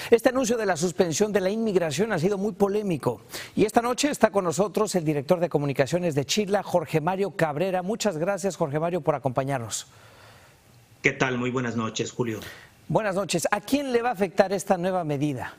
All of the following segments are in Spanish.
Este anuncio de la suspensión de la inmigración ha sido muy polémico y esta noche está con nosotros el director de comunicaciones de Chila, Jorge Mario Cabrera. Muchas gracias, Jorge Mario, por acompañarnos. ¿Qué tal? Muy buenas noches, Julio. Buenas noches. ¿A quién le va a afectar esta nueva medida?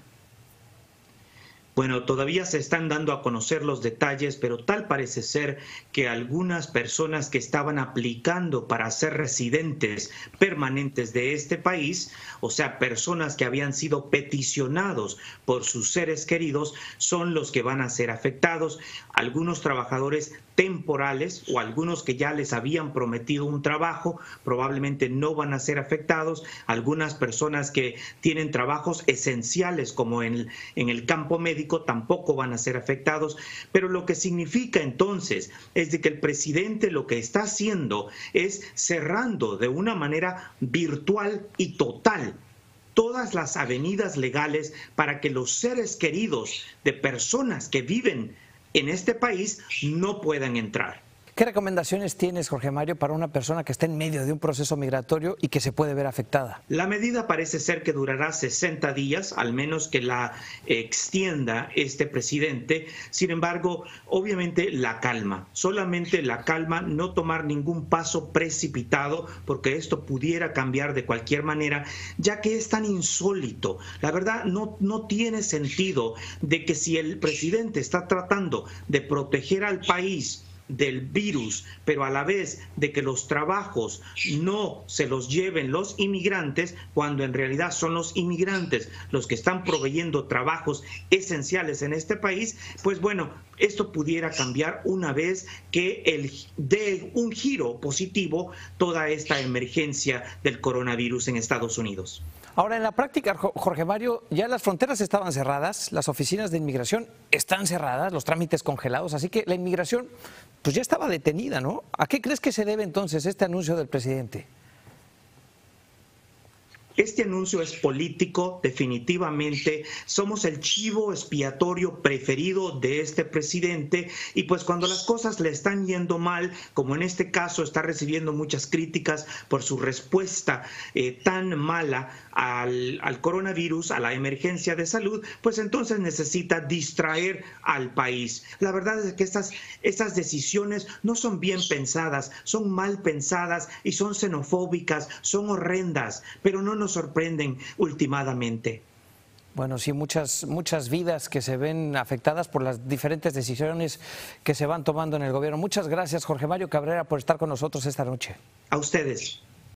Bueno, todavía se están dando a conocer los detalles, pero tal parece ser que algunas personas que estaban aplicando para ser residentes permanentes de este país, o sea, personas que habían sido peticionados por sus seres queridos, son los que van a ser afectados. Algunos trabajadores temporales o algunos que ya les habían prometido un trabajo probablemente no van a ser afectados. Algunas personas que tienen trabajos esenciales como en el campo médico tampoco van a ser afectados, pero lo que significa entonces es de que el presidente lo que está haciendo es cerrando de una manera virtual y total todas las avenidas legales para que los seres queridos de personas que viven en este país no puedan entrar. ¿Qué recomendaciones tienes, Jorge Mario, para una persona que está en medio de un proceso migratorio y que se puede ver afectada? La medida parece ser que durará 60 días, al menos que la extienda este presidente. Sin embargo, obviamente la calma, solamente la calma, no tomar ningún paso precipitado, porque esto pudiera cambiar de cualquier manera, ya que es tan insólito. La verdad, no tiene sentido de que si el presidente está tratando de proteger al país del virus, pero a la vez de que los trabajos no se los lleven los inmigrantes, cuando en realidad son los inmigrantes los que están proveyendo trabajos esenciales en este país, pues bueno, esto pudiera cambiar una vez que dé un giro positivo toda esta emergencia del coronavirus en Estados Unidos. Ahora, en la práctica, Jorge Mario, ya las fronteras estaban cerradas, las oficinas de inmigración están cerradas, los trámites congelados, así que la inmigración pues ya estaba detenida, ¿no? ¿A qué crees que se debe entonces este anuncio del presidente? Este anuncio es político, definitivamente. Somos el chivo expiatorio preferido de este presidente y pues cuando las cosas le están yendo mal, como en este caso está recibiendo muchas críticas por su respuesta tan mala al coronavirus, a la emergencia de salud, pues entonces necesita distraer al país. La verdad es que estas decisiones no son bien pensadas, son mal pensadas y son xenofóbicas, son horrendas, pero no nos sorprenden últimamente. Bueno, sí, muchas vidas que se ven afectadas por las diferentes decisiones que se van tomando en el gobierno. Muchas gracias, Jorge Mario Cabrera, por estar con nosotros esta noche. A ustedes.